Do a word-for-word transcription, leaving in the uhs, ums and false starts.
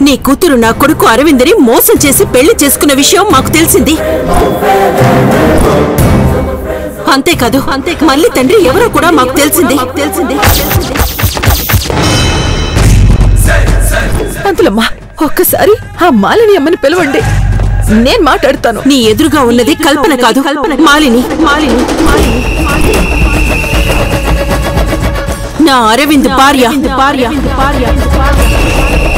నీ కూతురు నా కొడుకు అరవింద్ని మోసం చేసి పెళ్లి చేసుకున్న విషయం మాకు తెలిసింది. అంతేకాదు అంతే మళ్ళీ తండ్రి ఎవరో కూడా మాకు తెలిసింది తెలిసింది పంతులమ్మా, ఒక్కసారి ఆ మాలిని అమ్మని పిలవండి, నేను మాట్లాడతాను. నీ ఎదురుగా ఉన్నది కల్పన కాదు, మాలిని. మాలిని నా అరవింద్ భార్య భార్య భార్య